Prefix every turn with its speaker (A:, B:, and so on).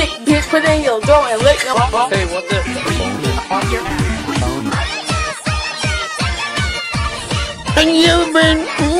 A: put in your throat and lick them.
B: Hey, what's it?
A: And you've been